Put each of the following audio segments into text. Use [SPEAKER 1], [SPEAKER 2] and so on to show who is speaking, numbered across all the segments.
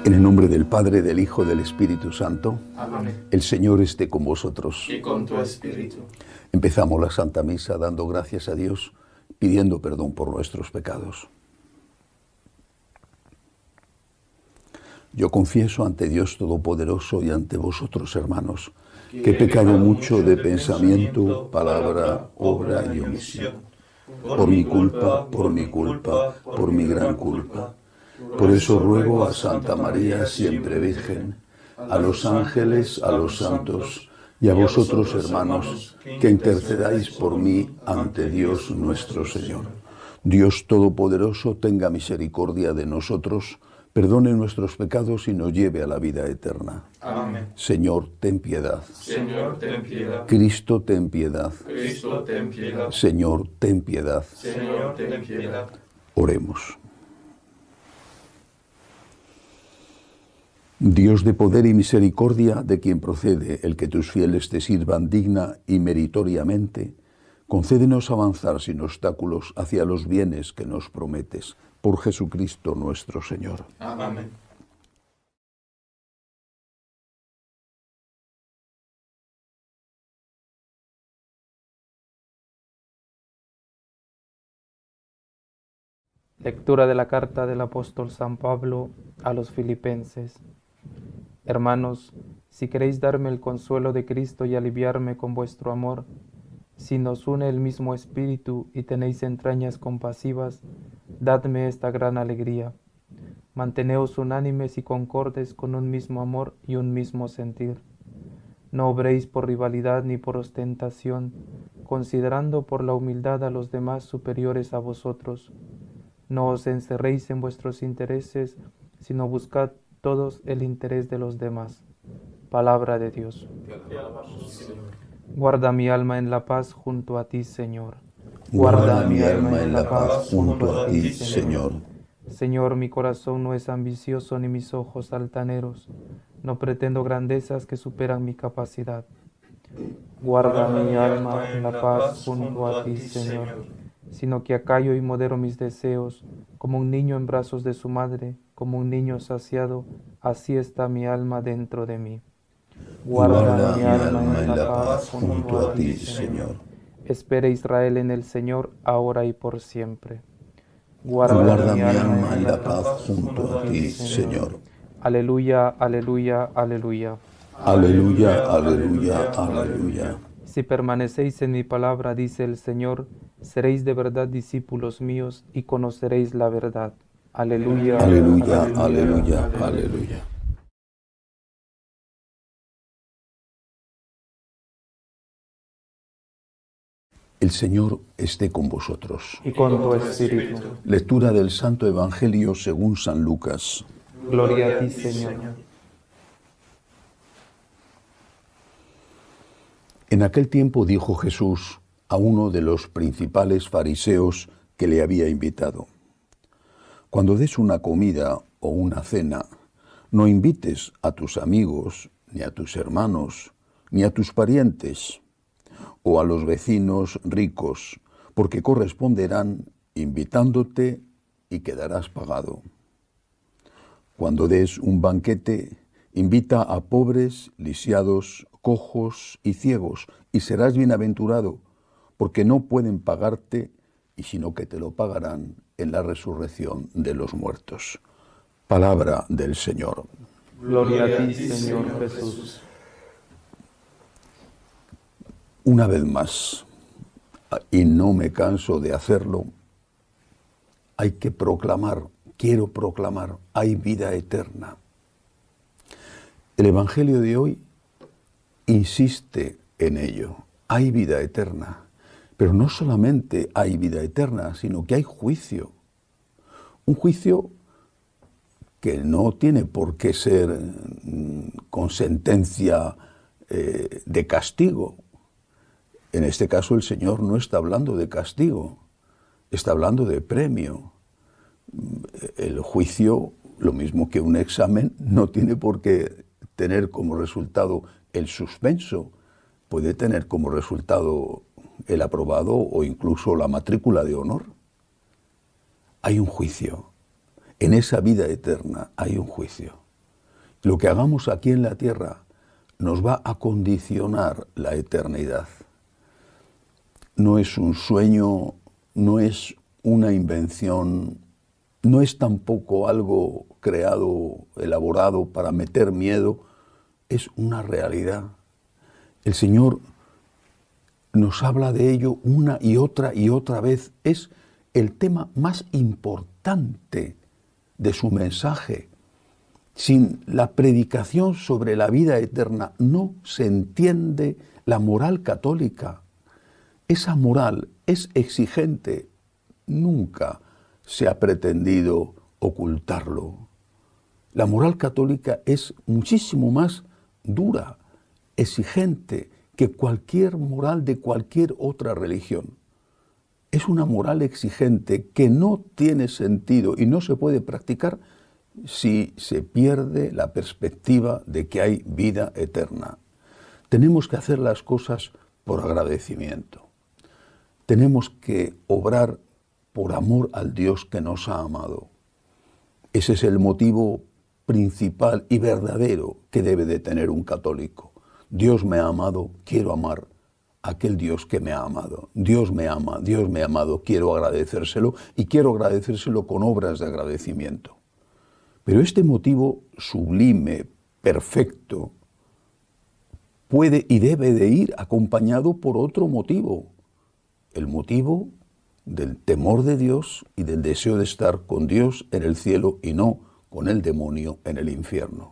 [SPEAKER 1] En el nombre del Padre, del Hijo, del Espíritu Santo.
[SPEAKER 2] Amén.
[SPEAKER 1] El Señor esté con vosotros.
[SPEAKER 2] Y con tu espíritu.
[SPEAKER 1] Empezamos la Santa Misa dando gracias a Dios, pidiendo perdón por nuestros pecados. Yo confieso ante Dios Todopoderoso y ante vosotros, hermanos, que he pecado mucho de pensamiento, palabra, obra y omisión. Por mi culpa, por mi gran culpa. Por eso ruego a Santa María, siempre Virgen, a los ángeles, a los santos y a vosotros, hermanos, que intercedáis por mí ante Dios nuestro Señor. Dios Todopoderoso tenga misericordia de nosotros, perdone nuestros pecados y nos lleve a la vida eterna.
[SPEAKER 2] Amén.
[SPEAKER 1] Señor, ten piedad.
[SPEAKER 2] Señor, ten piedad.
[SPEAKER 1] Cristo, ten piedad.
[SPEAKER 2] Cristo, ten piedad.
[SPEAKER 1] Señor, ten piedad.
[SPEAKER 2] Señor, ten piedad.
[SPEAKER 1] Oremos. Dios de poder y misericordia, de quien procede el que tus fieles te sirvan digna y meritoriamente, concédenos avanzar sin obstáculos hacia los bienes que nos prometes, por Jesucristo nuestro Señor.
[SPEAKER 2] Amén.
[SPEAKER 3] Lectura de la carta del apóstol San Pablo a los Filipenses. Hermanos, si queréis darme el consuelo de Cristo y aliviarme con vuestro amor, si nos une el mismo espíritu y tenéis entrañas compasivas, dadme esta gran alegría. Manteneos unánimes y concordes con un mismo amor y un mismo sentir. No obréis por rivalidad ni por ostentación, considerando por la humildad a los demás superiores a vosotros. No os encerréis en vuestros intereses, sino buscad todos el interés de los demás. Palabra de Dios. Guarda mi alma en la paz junto a ti, Señor.
[SPEAKER 1] Guarda mi alma en la paz junto a ti, Señor.
[SPEAKER 3] Señor, mi corazón no es ambicioso ni mis ojos altaneros. No pretendo grandezas que superan mi capacidad. Guarda mi alma en la paz junto a ti, Señor. Sino que acallo y modero mis deseos, como un niño en brazos de su madre, como un niño saciado, así está mi alma dentro de mí.
[SPEAKER 1] Guarda mi alma en la paz junto a ti, Señor.
[SPEAKER 3] Espera Israel en el Señor, ahora y por siempre.
[SPEAKER 1] Guarda mi alma en la paz junto a ti, Señor.
[SPEAKER 3] Aleluya, aleluya, aleluya.
[SPEAKER 1] Aleluya, aleluya, aleluya.
[SPEAKER 3] Si permanecéis en mi palabra, dice el Señor, seréis de verdad discípulos míos y conoceréis la verdad. Aleluya,
[SPEAKER 1] Aleluya, aleluya, aleluya. El Señor esté con vosotros.
[SPEAKER 3] y con tu espíritu.
[SPEAKER 1] Lectura del Santo Evangelio según San Lucas.
[SPEAKER 3] Gloria a ti, Señor.
[SPEAKER 1] En aquel tiempo dijo Jesús a uno de los principales fariseos que le había invitado: cuando des una comida o una cena, no invites a tus amigos, ni a tus hermanos, ni a tus parientes, o a los vecinos ricos, porque corresponderán invitándote y quedarás pagado. Cuando des un banquete, invita a pobres, lisiados, cojos y ciegos, y serás bienaventurado, porque no pueden pagarte, y sino que te lo pagarán en la resurrección de los muertos. Palabra del Señor.
[SPEAKER 3] Gloria a ti, Señor Jesús.
[SPEAKER 1] Una vez más, y no me canso de hacerlo, hay que proclamar, quiero proclamar, hay vida eterna. El Evangelio de hoy insiste en ello, hay vida eterna, pero no solamente hay vida eterna, sino que hay juicio. Un juicio que no tiene por qué ser con sentencia de castigo. En este caso el Señor no está hablando de castigo, está hablando de premio. El juicio, lo mismo que un examen, no tiene por qué tener como resultado el suspenso, puede tener como resultado el aprobado o incluso la matrícula de honor. Hay un juicio. En esa vida eterna hay un juicio. Lo que hagamos aquí en la tierra nos va a condicionar la eternidad. No es un sueño, no es una invención, no es tampoco algo creado, elaborado para meter miedo, es una realidad. El Señor nos habla de ello una y otra vez. Es el tema más importante de su mensaje. Sin la predicación sobre la vida eterna no se entiende la moral católica. Esa moral es exigente. Nunca se ha pretendido ocultarlo. La moral católica es muchísimo más dura, exigente que cualquier moral de cualquier otra religión. Es una moral exigente que no tiene sentido y no se puede practicar si se pierde la perspectiva de que hay vida eterna. Tenemos que hacer las cosas por agradecimiento. Tenemos que obrar por amor al Dios que nos ha amado. Ese es el motivo principal y verdadero que debe de tener un católico. Dios me ha amado, quiero amar a aquel Dios que me ha amado. Dios me ama, Dios me ha amado, quiero agradecérselo y quiero agradecérselo con obras de agradecimiento. Pero este motivo sublime, perfecto, puede y debe de ir acompañado por otro motivo. El motivo del temor de Dios y del deseo de estar con Dios en el cielo y no con el demonio en el infierno.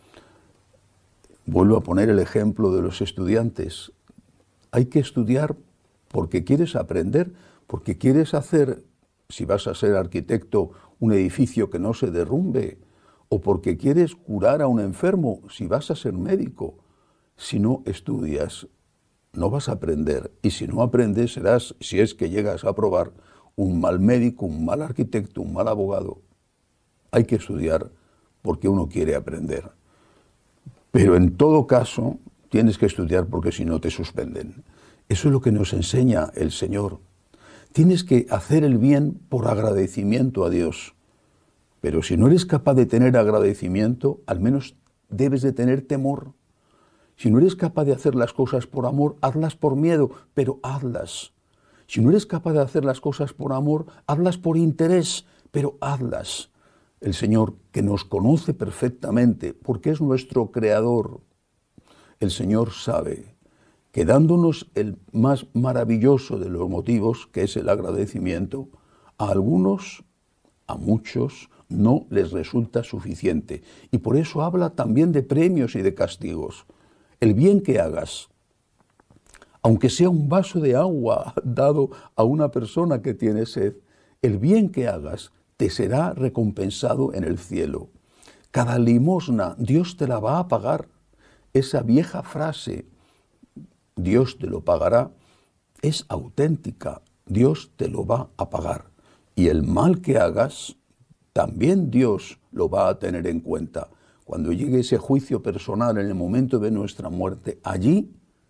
[SPEAKER 1] Vuelvo a poner el ejemplo de los estudiantes. Hay que estudiar porque quieres aprender, porque quieres hacer, si vas a ser arquitecto, un edificio que no se derrumbe, o porque quieres curar a un enfermo, si vas a ser médico. Si no estudias, no vas a aprender, y si no aprendes serás, si es que llegas a aprobar, un mal médico, un mal arquitecto, un mal abogado. Hay que estudiar porque uno quiere aprender. Pero en todo caso, tienes que estudiar porque si no te suspenden. Eso es lo que nos enseña el Señor. Tienes que hacer el bien por agradecimiento a Dios. Pero si no eres capaz de tener agradecimiento, al menos debes de tener temor. Si no eres capaz de hacer las cosas por amor, hazlas por miedo, pero hazlas. Si no eres capaz de hacer las cosas por amor, hazlas por interés, pero hazlas. El Señor, que nos conoce perfectamente, porque es nuestro Creador, el Señor sabe que dándonos el más maravilloso de los motivos, que es el agradecimiento, a algunos, a muchos, no les resulta suficiente. Y por eso habla también de premios y de castigos. El bien que hagas, aunque sea un vaso de agua dado a una persona que tiene sed, el bien que hagas te será recompensado en el cielo. Cada limosna Dios te la va a pagar. Esa vieja frase, Dios te lo pagará, es auténtica. Dios te lo va a pagar. Y el mal que hagas, también Dios lo va a tener en cuenta. Cuando llegue ese juicio personal en el momento de nuestra muerte, allí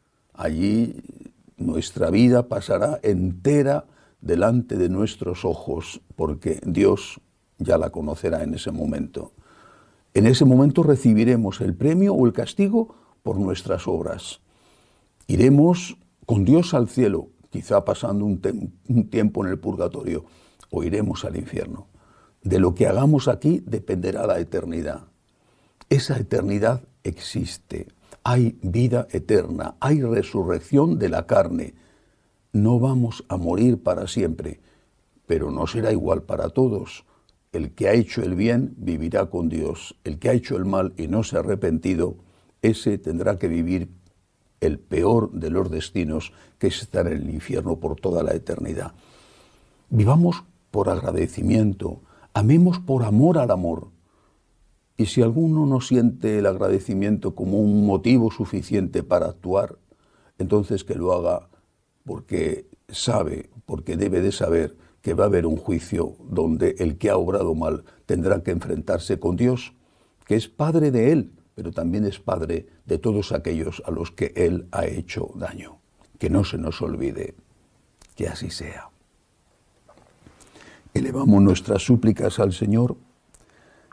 [SPEAKER 1] nuestra vida pasará entera delante de nuestros ojos, porque Dios ya la conocerá en ese momento. En ese momento recibiremos el premio o el castigo por nuestras obras. Iremos con Dios al cielo, quizá pasando un tiempo en el purgatorio, o iremos al infierno. De lo que hagamos aquí dependerá la eternidad. Esa eternidad existe. Hay vida eterna, hay resurrección de la carne. No vamos a morir para siempre, pero no será igual para todos. El que ha hecho el bien vivirá con Dios. El que ha hecho el mal y no se ha arrepentido, ese tendrá que vivir el peor de los destinos, que es estar en el infierno por toda la eternidad. Vivamos por agradecimiento, amemos por amor al amor. Y si alguno no siente el agradecimiento como un motivo suficiente para actuar, entonces que lo haga porque sabe, porque debe de saber que va a haber un juicio donde el que ha obrado mal tendrá que enfrentarse con Dios, que es Padre de él, pero también es Padre de todos aquellos a los que él ha hecho daño. Que no se nos olvide, que así sea. Elevamos nuestras súplicas al Señor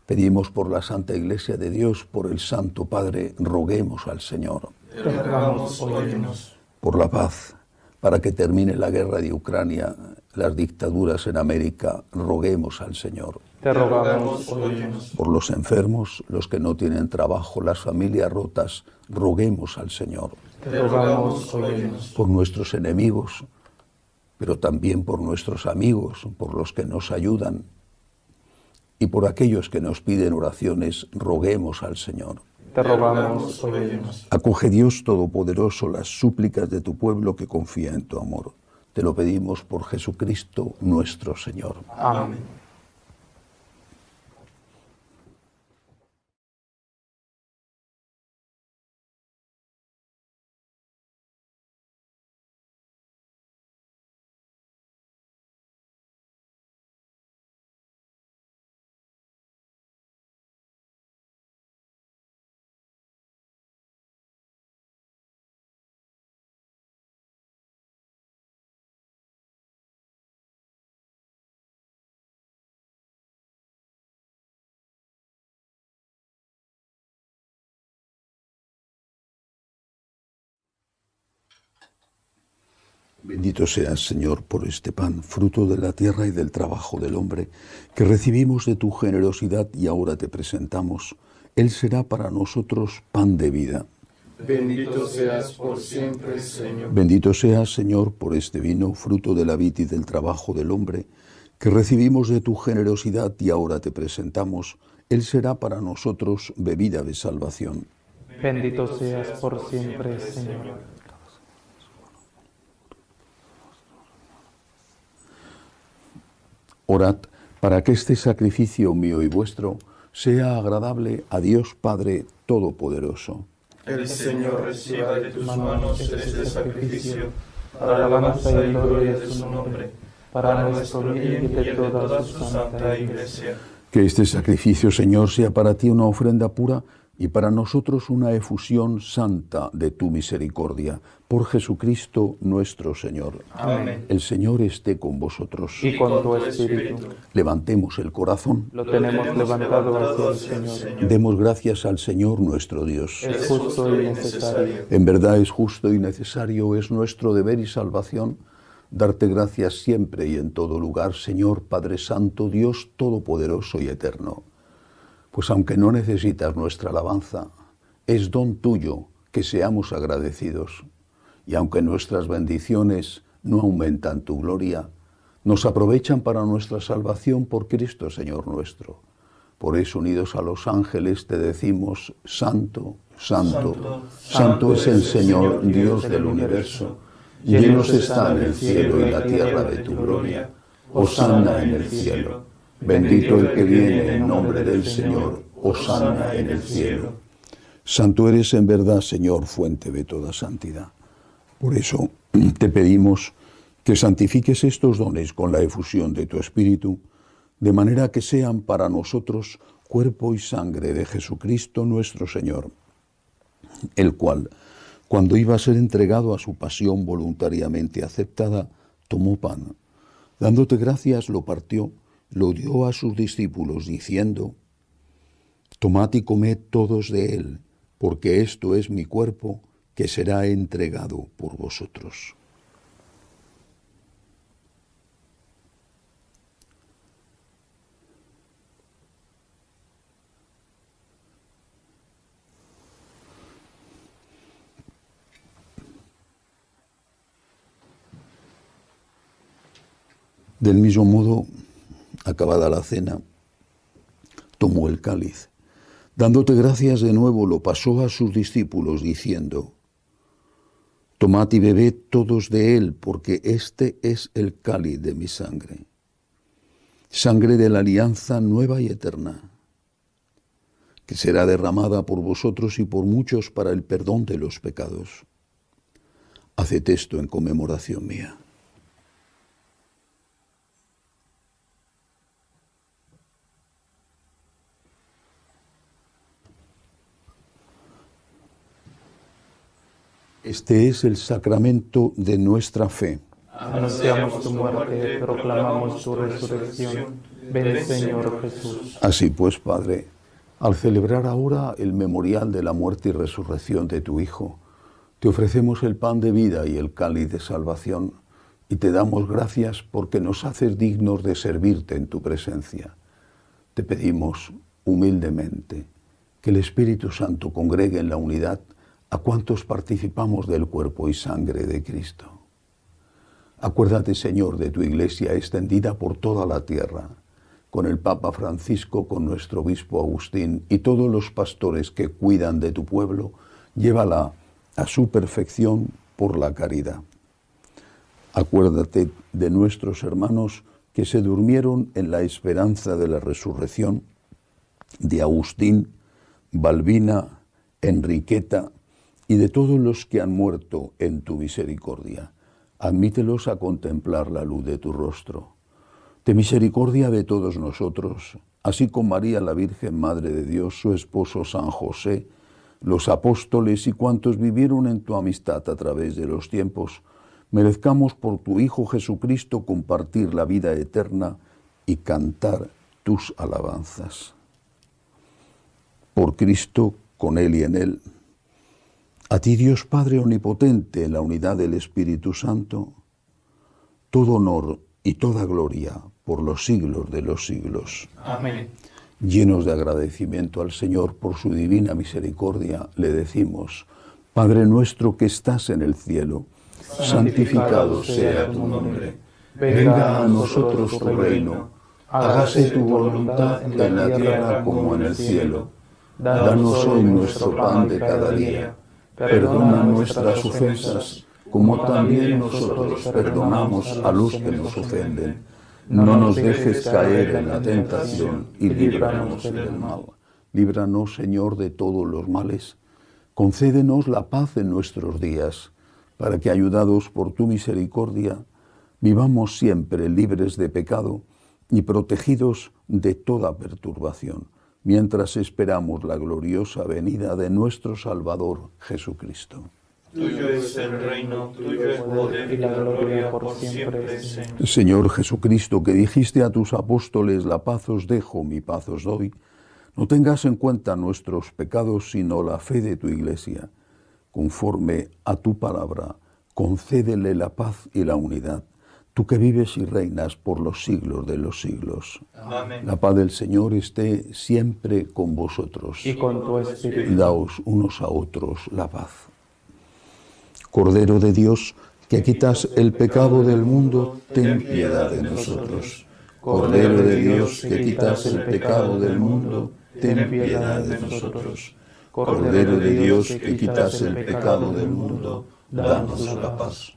[SPEAKER 1] Pedimos por la Santa Iglesia de Dios, por el Santo Padre, roguemos al Señor.
[SPEAKER 2] Te rogamos, óyenos.
[SPEAKER 1] Por la paz, para que termine la guerra de Ucrania, las dictaduras en América, roguemos al Señor.
[SPEAKER 3] Te rogamos, óyenos.
[SPEAKER 1] Por los enfermos, los que no tienen trabajo, las familias rotas, roguemos al Señor.
[SPEAKER 2] Te rogamos, óyenos.
[SPEAKER 1] Por nuestros enemigos, pero también por nuestros amigos, por los que nos ayudan, y por aquellos que nos piden oraciones, roguemos al Señor.
[SPEAKER 3] Te rogamos, óyenos.
[SPEAKER 1] Acoge, Dios Todopoderoso, las súplicas de tu pueblo que confía en tu amor. Te lo pedimos por Jesucristo nuestro Señor.
[SPEAKER 3] Amén.
[SPEAKER 1] Bendito seas, Señor, por este pan, fruto de la tierra y del trabajo del hombre, que recibimos de tu generosidad y ahora te presentamos. Él será para nosotros pan de vida.
[SPEAKER 2] Bendito seas por siempre, Señor.
[SPEAKER 1] Bendito seas, Señor, por este vino, fruto de la vid y del trabajo del hombre, que recibimos de tu generosidad y ahora te presentamos. Él será para nosotros bebida de salvación.
[SPEAKER 3] Bendito seas por siempre, Señor.
[SPEAKER 1] Orad para que este sacrificio mío y vuestro sea agradable a Dios Padre Todopoderoso.
[SPEAKER 2] El Señor reciba de tus manos este sacrificio,
[SPEAKER 3] para la alabanza y gloria de su nombre, para nuestro bien y de toda su santa Iglesia.
[SPEAKER 1] Que este sacrificio, Señor, sea para ti una ofrenda pura y para nosotros una efusión santa de tu misericordia. Por Jesucristo nuestro Señor.
[SPEAKER 2] Amén.
[SPEAKER 1] El Señor esté con vosotros.
[SPEAKER 3] Y con tu espíritu.
[SPEAKER 1] Levantemos el corazón.
[SPEAKER 3] Lo tenemos levantado hacia el Señor.
[SPEAKER 1] Demos gracias al Señor nuestro Dios.
[SPEAKER 3] Es justo y necesario.
[SPEAKER 1] En verdad es justo y necesario, es nuestro deber y salvación, darte gracias siempre y en todo lugar, Señor Padre Santo, Dios Todopoderoso y Eterno. Pues aunque no necesitas nuestra alabanza, es don tuyo que seamos agradecidos. Y aunque nuestras bendiciones no aumentan tu gloria, nos aprovechan para nuestra salvación por Cristo, Señor nuestro. Por eso, unidos a los ángeles, te decimos, Santo, Santo, Santo es el Señor, Dios del universo. Llenos están el cielo y la tierra de tu gloria. Hosana en el cielo. Bendito el que viene en nombre del Señor. Hosana en el cielo. Santo eres en verdad, Señor, fuente de toda santidad. Por eso te pedimos que santifiques estos dones con la efusión de tu Espíritu, de manera que sean para nosotros cuerpo y sangre de Jesucristo nuestro Señor, el cual, cuando iba a ser entregado a su pasión voluntariamente aceptada, tomó pan. Dándote gracias, lo partió, lo dio a sus discípulos, diciendo, tomad y comed todos de él, porque esto es mi cuerpo, que será entregado por vosotros. Del mismo modo, acabada la cena, tomó el cáliz. Dándote gracias de nuevo, lo pasó a sus discípulos, diciendo, tomad y bebed todos de él, porque este es el cáliz de mi sangre, sangre de la alianza nueva y eterna, que será derramada por vosotros y por muchos para el perdón de los pecados. Haced esto en conmemoración mía. Este es el sacramento de nuestra fe.
[SPEAKER 3] Anunciamos tu muerte, proclamamos tu resurrección. Ven, Señor Jesús.
[SPEAKER 1] Así pues, Padre, al celebrar ahora el memorial de la muerte y resurrección de tu Hijo, te ofrecemos el pan de vida y el cáliz de salvación, y te damos gracias porque nos haces dignos de servirte en tu presencia. Te pedimos humildemente que el Espíritu Santo congregue en la unidad a cuantos participamos del cuerpo y sangre de Cristo. Acuérdate, Señor, de tu Iglesia extendida por toda la tierra, con el Papa Francisco, con nuestro obispo Agustín y todos los pastores que cuidan de tu pueblo, llévala a su perfección por la caridad. Acuérdate de nuestros hermanos que se durmieron en la esperanza de la resurrección, de Agustín, Balbina, Enriqueta y de todos los que han muerto en tu misericordia. Admítelos a contemplar la luz de tu rostro. Ten misericordia de todos nosotros, así como María la Virgen Madre de Dios, su esposo San José, los apóstoles y cuantos vivieron en tu amistad a través de los tiempos, merezcamos por tu Hijo Jesucristo compartir la vida eterna y cantar tus alabanzas. Por Cristo, con Él y en Él, a ti Dios Padre Omnipotente, en la unidad del Espíritu Santo, todo honor y toda gloria por los siglos de los siglos.
[SPEAKER 3] Amén.
[SPEAKER 1] Llenos de agradecimiento al Señor por su divina misericordia, le decimos: Padre nuestro que estás en el cielo, santificado sea tu nombre. Venga a nosotros tu reino. Hágase tu voluntad en la tierra como en el cielo. Danos hoy nuestro pan de cada día. Perdona nuestras ofensas, como también nosotros perdonamos a los que nos ofenden. No nos dejes caer en la tentación y líbranos del mal. Líbranos, Señor, de todos los males. Concédenos la paz en nuestros días, para que, ayudados por tu misericordia, vivamos siempre libres de pecado y protegidos de toda perturbación, mientras esperamos la gloriosa venida de nuestro Salvador Jesucristo.
[SPEAKER 2] Tuyo es el reino, tuyo es el poder y la gloria por siempre, Señor.
[SPEAKER 1] Señor Jesucristo, que dijiste a tus apóstoles: la paz os dejo, mi paz os doy, no tengas en cuenta nuestros pecados, sino la fe de tu Iglesia. Conforme a tu palabra, concédele la paz y la unidad, tú que vives y reinas por los siglos de los siglos.
[SPEAKER 2] Amén.
[SPEAKER 1] La paz del Señor esté siempre con vosotros.
[SPEAKER 3] Y con tu espíritu.
[SPEAKER 1] Daos unos a otros la paz. Cordero de Dios, que quitas el pecado del mundo, ten piedad de nosotros. Cordero de Dios, que quitas el pecado del mundo, ten piedad de nosotros. Cordero de Dios, que quitas el pecado del mundo, danos la paz.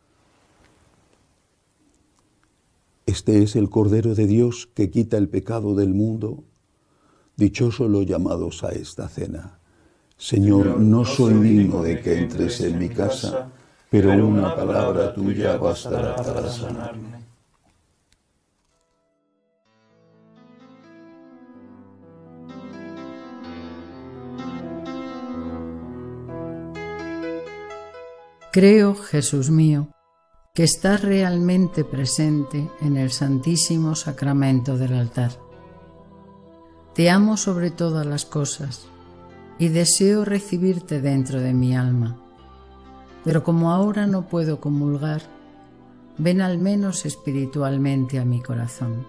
[SPEAKER 1] Este es el Cordero de Dios que quita el pecado del mundo. Dichosos los llamados a esta cena. Señor, no soy digno de que entres en mi casa, pero una palabra tuya bastará para sanarme.
[SPEAKER 4] Creo, Jesús mío, que estás realmente presente en el Santísimo Sacramento del altar. Te amo sobre todas las cosas y deseo recibirte dentro de mi alma. Pero como ahora no puedo comulgar, ven al menos espiritualmente a mi corazón.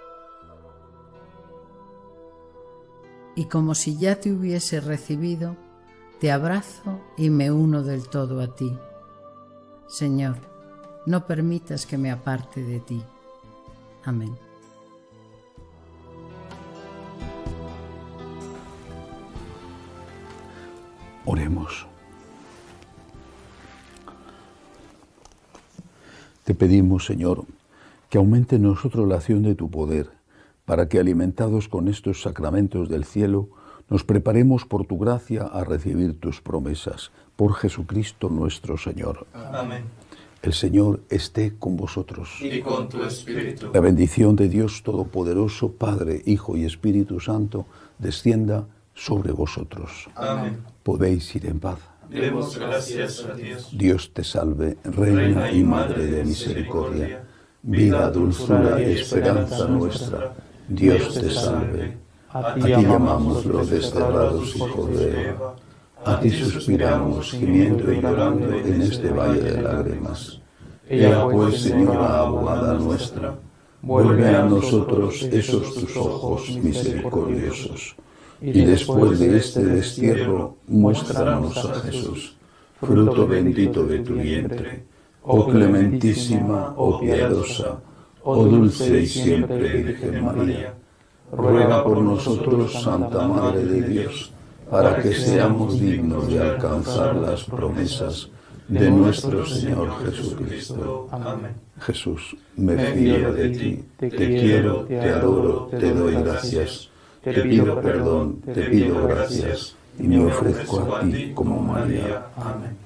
[SPEAKER 4] Y como si ya te hubiese recibido, te abrazo y me uno del todo a ti. Señor, no permitas que me aparte de ti. Amén.
[SPEAKER 1] Oremos. Te pedimos, Señor, que aumente en nosotros la acción de tu poder, para que, alimentados con estos sacramentos del cielo, nos preparemos por tu gracia a recibir tus promesas. Por Jesucristo nuestro Señor.
[SPEAKER 2] Amén.
[SPEAKER 1] El Señor esté con vosotros.
[SPEAKER 2] Y con tu espíritu.
[SPEAKER 1] La bendición de Dios Todopoderoso, Padre, Hijo y Espíritu Santo, descienda sobre vosotros.
[SPEAKER 2] Amén.
[SPEAKER 1] Podéis ir en paz.
[SPEAKER 2] Demos gracias a Dios.
[SPEAKER 1] Dios te salve, Reina y Madre de misericordia, vida, dulzura y esperanza nuestra. Dios te salve. A ti llamamos los desterrados hijos de Eva. A ti suspiramos, gimiendo y llorando en este valle de lágrimas. Ea pues, Señora abogada nuestra, vuelve a nosotros esos tus ojos misericordiosos, y después de este destierro, muéstranos a Jesús, fruto bendito de tu vientre, oh clementísima, oh piadosa, oh dulce y siempre Virgen María. Ruega por nosotros, Santa Madre de Dios, para que seamos dignos de alcanzar las promesas de nuestro Señor Jesucristo. Amén. Jesús, me fío de ti, te quiero, te adoro, te doy gracias, te pido perdón, te pido gracias, y me ofrezco a ti como María. Amén.